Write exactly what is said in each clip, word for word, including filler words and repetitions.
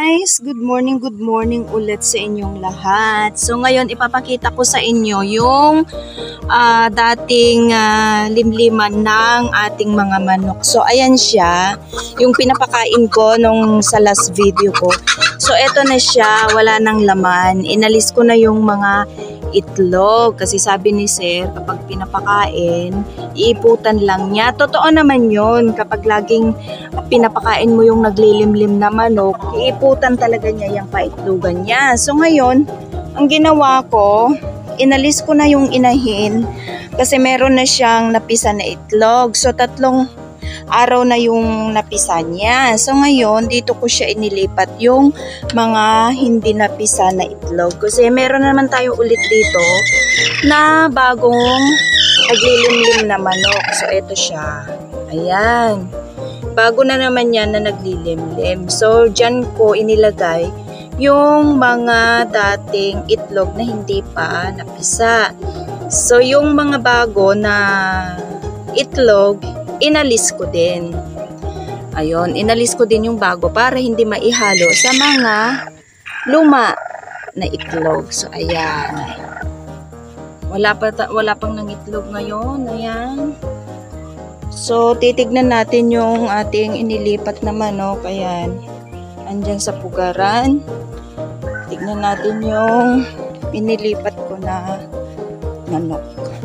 guys! Good morning, good morning ulit sa inyong lahat. So ngayon ipapakita ko sa inyo yung uh, dating uh, limliman ng ating mga manok. So ayan siya, yung pinapakain ko nung sa last video ko. So eto na siya, wala nang laman. Inalis ko na yung mga itlog kasi sabi ni sir kapag pinapakain iiputan lang niya. Totoo naman yun, kapag laging pinapakain mo yung naglilimlim na manok, iiputan talaga niya yung paitlogan niya. So ngayon ang ginawa ko, inalis ko na yung inahin kasi meron na siyang napisa na itlog. So tatlong araw na yung napisa niya. So ngayon, dito ko siya inilipat yung mga hindi napisa na itlog. Kasi meron naman tayo ulit dito na bagong naglilimlim na manok. So ito siya. Ayan. Bago na naman yan na naglilimlim. So dyan ko inilagay yung mga dating itlog na hindi pa napisa. So yung mga bago na itlog, inalis ko din. Ayun, inalis ko din yung bago para hindi maihalo sa mga luma na itlog. So, ayan. Wala, pa wala pang nangitlog ngayon. Ayan. So, titignan natin yung ating inilipat na manok. Ayan. Andyan sa pugaran. Tignan natin yung inilipat ko na manok.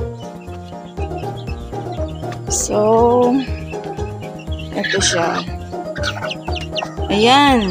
So, ito siya. Ayan.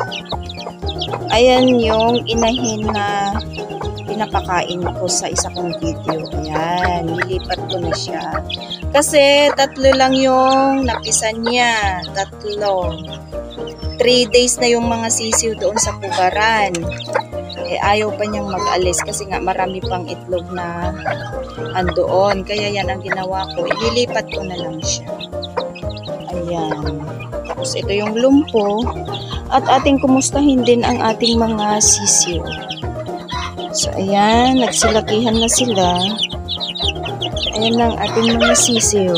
Ayan yung inahin na pinapakain ko sa isa kong video. Ayan. Nilipat ko na siya. Kasi tatlo lang yung napisan niya. Tatlo. Three days na yung mga sisiw doon sa pugaran. Eh, ayaw pa niyang mag-alis kasi nga marami pang itlog na andoon. Kaya yan ang ginawa ko. Inilipat ko na lang siya. Ayan. Tapos ito yung lumpo. At ating kumustahin din ang ating mga sisiw. So, ayan. Nagsilakihan na sila. Ayan ang ating mga sisiw.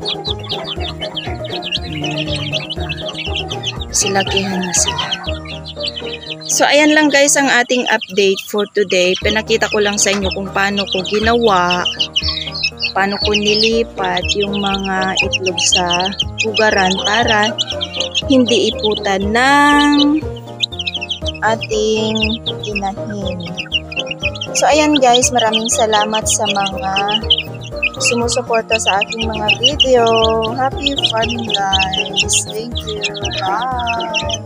Ayan. Silakihan na sila. So, ayan lang guys ang ating update for today. Pinakita ko lang sa inyo kung paano ko ginawa, paano ko nilipat yung mga itlog sa pugaran para hindi iputan ng ating inahin. So, ayan guys, maraming salamat sa mga sumusuporta sa aking mga video. Happy farming guys! Thank you! Bye!